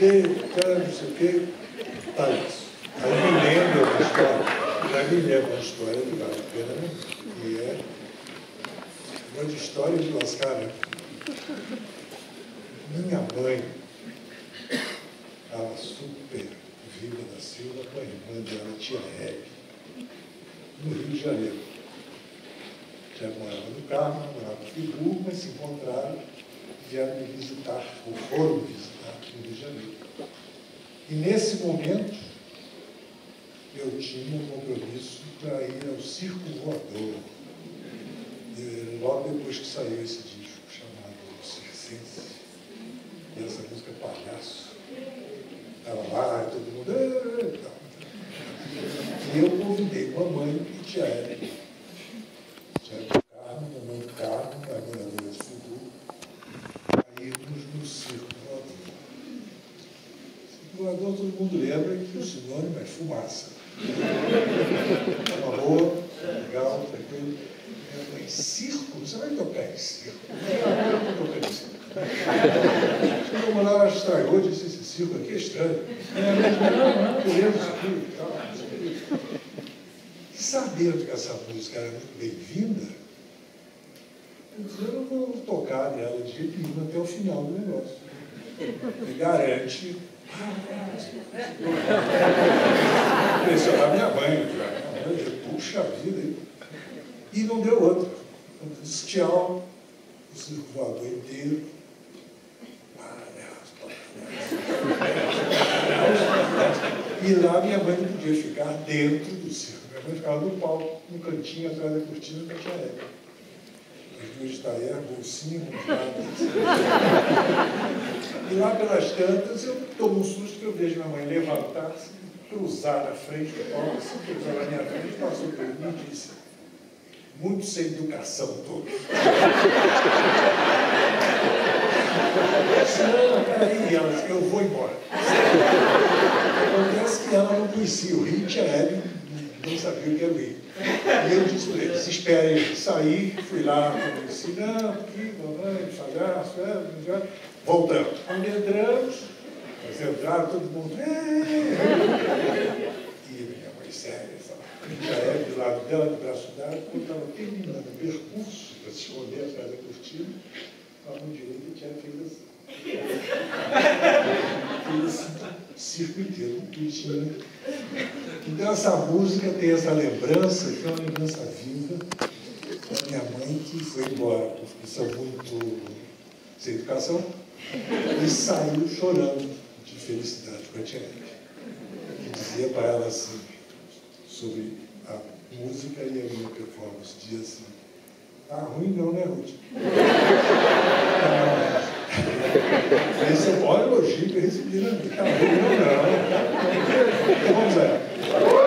quê, cara, não sei o quê. Tá isso. Aí me lembra uma história. Aí me lembra uma história que vale a pena, né? Que é uma de história de lascar, né? Minha mãe estava super viva da Silva com a irmã dela, tia Hebe, no Rio de Janeiro. Já morava no Carmo, morava no Friburgo, mas se encontraram e vieram me visitar, ou foram me visitar no Rio de Janeiro. E nesse momento, eu tinha um compromisso para ir ao Circo Voador. E logo depois que saiu esse disco chamado Circense, e essa música Palhaço, estava lá, todo mundo... E eu convidei mamãe e tia Hebe. Tia Hebe do Carmo, mamãe do Carmo, a moradora de Friburgo, a irmos no Circo Voador. Circo Voador, todo mundo lembra que o sinônimo é fumaça. É uma boa, legal, tranquilo. Em circo? Você vai tocar em circo? Eu vou tocar em circo. Chegou lá, estragou, disse, esse circo aqui é estranho. Não, queremos isso aqui e tal. E sabendo que essa música era muito bem-vinda, eu disse, eu não vou tocar nela de jeito nenhum até o final do negócio. Me garante... Impressionar minha mãe, puxa vida. E não deu outra. Eu disse tchau, o circo voador inteiro. E lá minha mãe não podia ficar dentro do circo. Minha mãe ficava no palco, no cantinho, atrás da cortina, com a tia Hebe. As duas talheres, bolsinha, e lá pelas tantas, eu tomo um susto que eu vejo minha mãe levantar-se, cruzar na frente do palco, assim, cruzar na minha frente, passou por mim e disse, muito sem educação todos. Não, peraí, ela disse, eu vou embora. Acontece que ela não conhecia o Rio, tia Hebe não sabia o que era o Rio. E eu disse para eles, esperem, saí, fui lá, conheci, não, aqui, mamãe, falhaço, voltamos. Quando entramos, nós entraram, todo mundo, e minha mãe séria, tia Hebe do lado dela, de braço dado, quando estava terminando o percurso para se esconder atrás da cortina, a mão direita tinha feito assim. Fez assim, circo inteiro, um tuitinho. Então essa música tem essa lembrança, que é uma lembrança viva da minha mãe que foi embora, por função muito sem educação, e saiu chorando de felicidade com a tia Hebe, que dizia para ela assim, sobre a música e a minha performance, dizia assim, tá ruim não, né, Ruth? Esse é o maior elogio que eu recebi na vida. Tá ruim não, não. Então vamos lá.